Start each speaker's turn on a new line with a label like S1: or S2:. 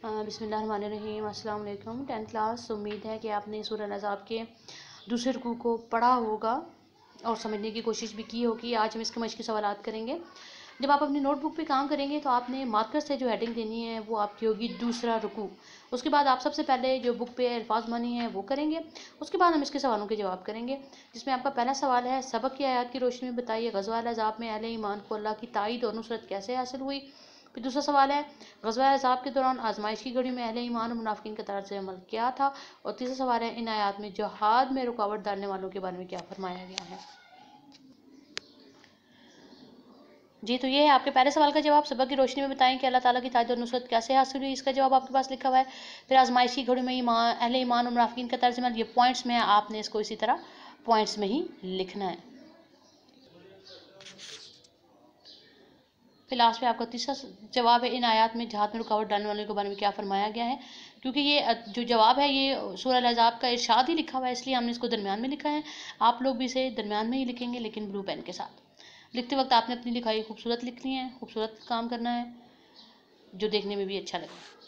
S1: बिस्मिल्लाहिर्रहमानिर्रहीम। अस्सलाम वालेकुम। 10th class. उम्मीद है कि आपने सूरह अहज़ाब के दूसरे रुकू को पढ़ा होगा और समझने की कोशिश भी की होगी। आज हम इसके मश्क़ी सवालात करेंगे। जब आप अपनी नोटबुक पे काम करेंगे तो आपने मार्कर से जो हेडिंग देनी है वो आपकी होगी दूसरा रुकू। उसके बाद आप सबसे पहले जो बुक पे अल्फाज मानी है वो करेंगे। उसके बाद हम इसके सवालों के जवाब करेंगे, जिसमें आपका पहला सवाल है, सबक की आयत की रोशनी में बताइए ग़ज़वा अहज़ाब में अहले ईमान को अल्लाह की ताईद और नुसरत कैसे हासिल हुई। फिर दूसरा सवाल है, ग़ज़वा अहज़ाब के दौरान आजमाइश की घड़ी में अहले ईमान और मुनाफिकीन का तर्ज अमल क्या था। और तीसरा सवाल है, इन आयात में जिहाद में रुकावट डालने वालों के बारे में क्या फरमाया गया है। जी, तो ये है आपके पहले सवाल का जवाब। सबक की रोशनी में बताएं कि अल्लाह ताला की ताईद और नुसरत कैसे हासिल हुई। इसका जवाब आपके पास लिखा हुआ है। फिर आजमाइश की घड़ी में अहले ईमान और मुनाफिकीन का तर्ज अमल, ये पॉइंट्स में है, आपने इसको इसी तरह पॉइंट्स में ही लिखना है। फिर लास्ट में आपका तीसरा जवाब है, इन आयात में जिहाद में रुकावट डालने वालों के बारे में क्या फरमाया गया है। क्योंकि ये जो जवाब है ये सूरह अहज़ाब का इरशाद ही लिखा हुआ है, इसलिए हमने इसको दरमियान में लिखा है। आप लोग भी इसे दरमियान में ही लिखेंगे, लेकिन ब्लू पेन के साथ। लिखते वक्त आपने अपनी लिखाई खूबसूरत लिखनी है, खूबसूरत काम करना है, जो देखने में भी अच्छा लगे।